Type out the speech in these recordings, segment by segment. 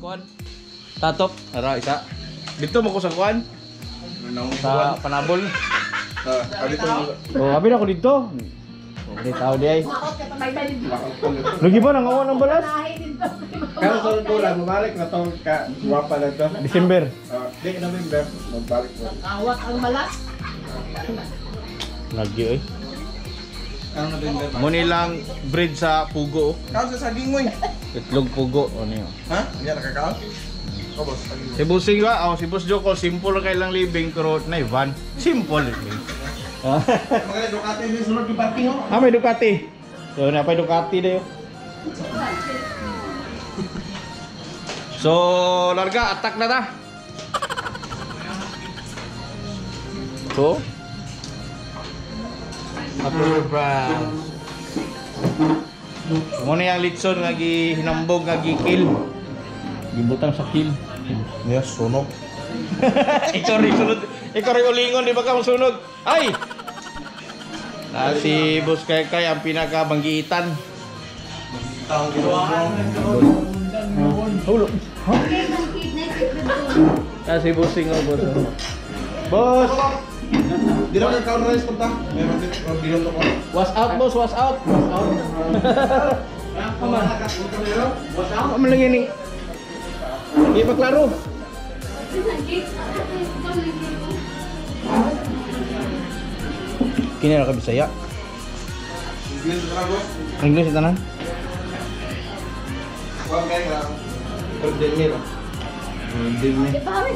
kuan. Tatop, ara isa. Dito mo ko sa kuan. Sa panabol. Dito. Oh, abi na ko dito. Oh, di tao di ay. Lagi ba nang awan ng balas? Pero sa bulan, mabalik na to ka guwapa na to. December. Di November, magbalik mo. Awat ang malas. Lagi oy. Ano November? Muni lang breed sa pugo. Kao sa saging mo eh. Itlog pugo ano yun. Ha? Hindi nakakao? O boss, saging. Si Busing ba? Oh, si Boss Joko, simple kay lang living pero na van. Simple living. Mga Ducati din sunod yung parking ho. Ah, may Ducati. So, na pa Ducati dayo. So, larga, attack na ta. So, Apple Brown. Muna yung litson nga hinambog nga kill. Gibutang sa kill. Yes, sunog. Ikaw rin sunod. Ikaw rin ulingon, di ba ka masunod? Ay! Si Boss Kay ang pinakabanggitan. Taong ginawang. Hulo. Si Bossing o Boss. Boss! Di na magkakaroon rice punta. Meron din, bilong ko. Was out, Boss. Was out. Was out. Kamu lagi nih. Di pa klaro. Kini ra ka Bisaya. English tanan. Wag kay ka. Ordinero. Dili.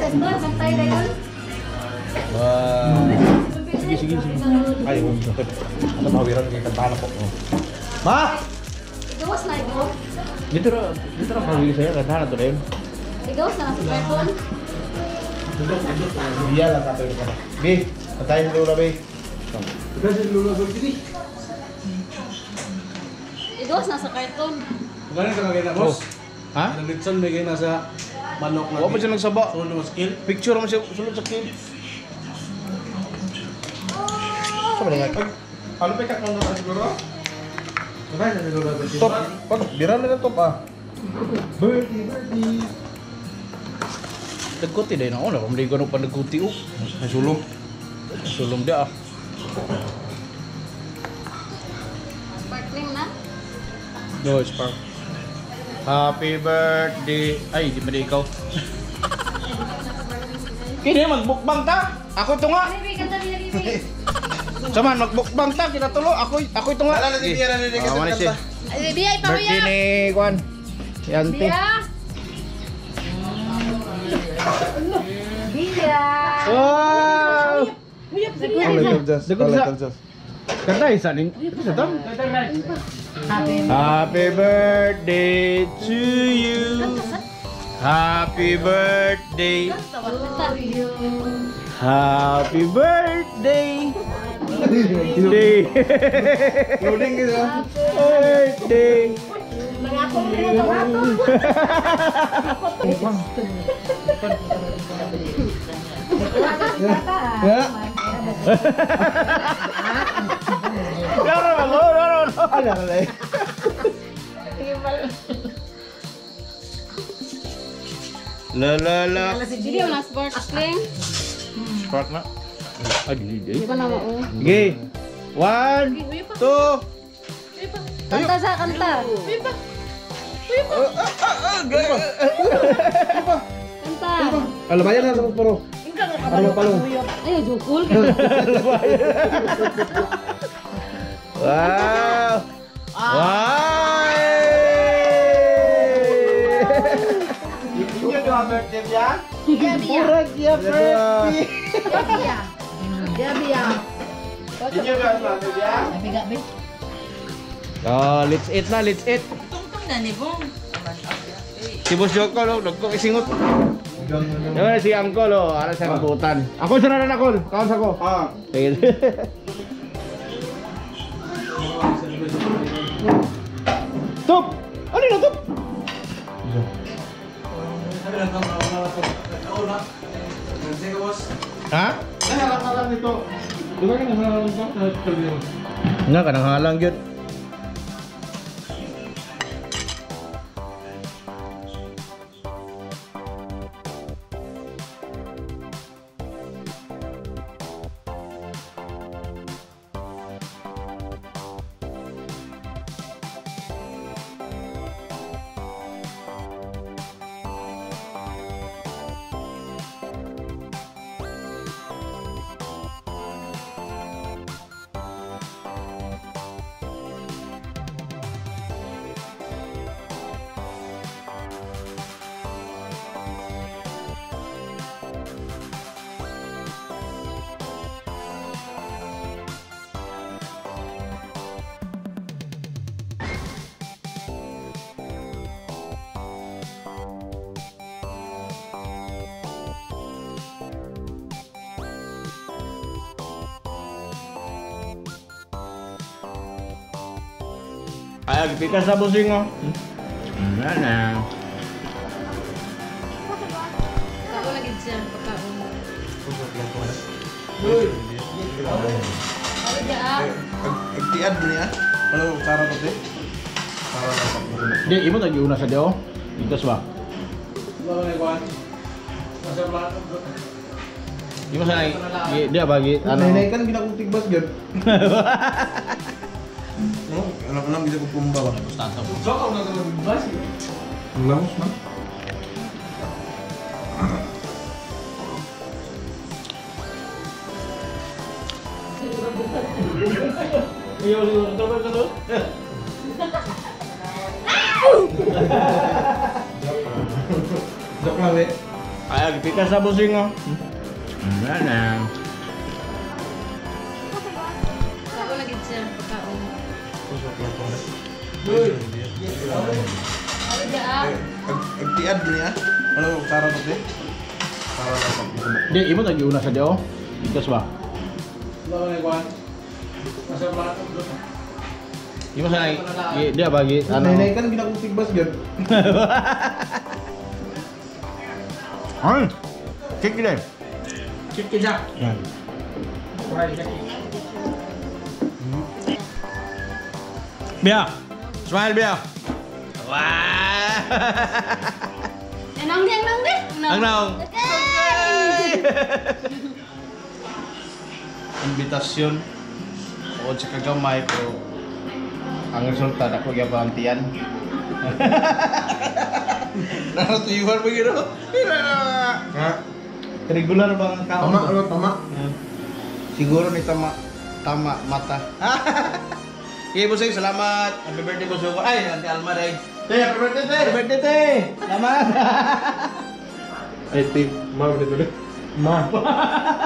Wah. Sige. Ay, sakit. Ano mawiran kay kantahan ako. Ma! Igawas na ito. Dito ra pamili saya kadana to din. Igawas na sa cellphone. Iya lah kata itu. Bi, patahin dulu lah, Bi. Patahin dulu lah begini. Igawas na sa karton. Kemarin ka kagaya na, boss. Ha? Ang litson may kaya nasa manok Wa pa siya nagsaba. Sunod skill. Picture mo siya sulod sa kill. Sama dengan Ano pa ka kung siguro? Kaya na dulu lah. top. Pag biran na top ah. Birdie. Dagkuti dahil na ako na. Kung di ko pa dagkuti oh. Ay sulong. Sulong dia ah. Sparkling na. No, spark. Happy birthday. Ay, di ba di ikaw? Kini magbukbang ta. Ako ito nga. Bibi, ganda niya, Bibi. Saman magbukbang ta kita tulo. Ako ito nga. Wala na si Bia na Ah, mana siya? Ay, Bibi, ay Birthday pahuya. ni Kwan. Yanti. Bia. Bia. Wow! just. Dagot sa. Kanta isa ning. Isa to? Happy birthday to you. Happy birthday. Happy birthday. Day. Loading gitu. Birthday. Ya. Loro. Ada lagi. La. Hindi mo na sparkling. Spark na. Adi. Di ba na mo? Okay. 1, 2. Kanta sa kanta. Kanta. Kalau banyak lah sama poro. Kalau palung. Ayo, jukul. Wow. Ini doa birthday ya. Bia, Bia. Ya birthday. Bia. Bia, Bia. Ini doa birthday ya. Biga, Bi. Oh, let's eat na, let's eat. Tungtong na ni Bong. Si Boss Joko lo, nagko isingot. Yung si Angkol lo, ara sa kabutan. Ako sa nanan ako, kaon sa ko. Ah. Sige. Top. Ano na top? Ha? Halang nito. Di ba yung halang nito? Nga kanang halang gyud. Ay, pikas sa busing oh. Nah. Ako lagi siya pagkaon. Ano dyan? Agtian mo niya. Kalau cara pati. Para dapat mo. Di, imo tagi una sa dio. Ikas ba? Imo sa dia bagi Nanay kan ginakutig bas gan. No, alam bisa ko pumba ba. Basta mo. Lamos man. Iyo, terus. Dok lawe. Ay, pikas sa busing oh. Nah. Ako lagi siya pagkaon. Ano dyan? Agtian mo niya. Kalau cara pati. Para dapat mo. Di, imo tagi una sa dio. Ikas ba? Imo sa dia bagi Nanay kan ginakutig bas gan. Ay. Kik deh. Kik siya. Yan. Bia. Smile Bia. Wah. Nang deh. Ang naong. Imbitasyon o sa kagamay pero ang resulta ako yung palantian. Narotuyuhan mo gino. Ha? Regular bang kaon? Tama, ano tama. Siguro ni tama mata. Okay, Busing, salamat. Happy birthday, Busing. Ay, Auntie Alma day. Happy birthday, Happy birthday, te. Salamat. Ay, tip. Ma, ulit ulit. Ma.